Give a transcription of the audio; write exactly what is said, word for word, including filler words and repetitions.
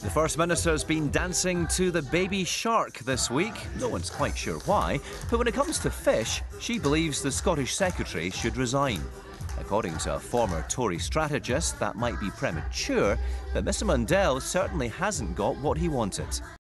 The First Minister's been dancing to the baby shark this week. No one's quite sure why, but when it comes to fish, she believes the Scottish Secretary should resign. According to a former Tory strategist, that might be premature, but Mr Mundell certainly hasn't got what he wanted.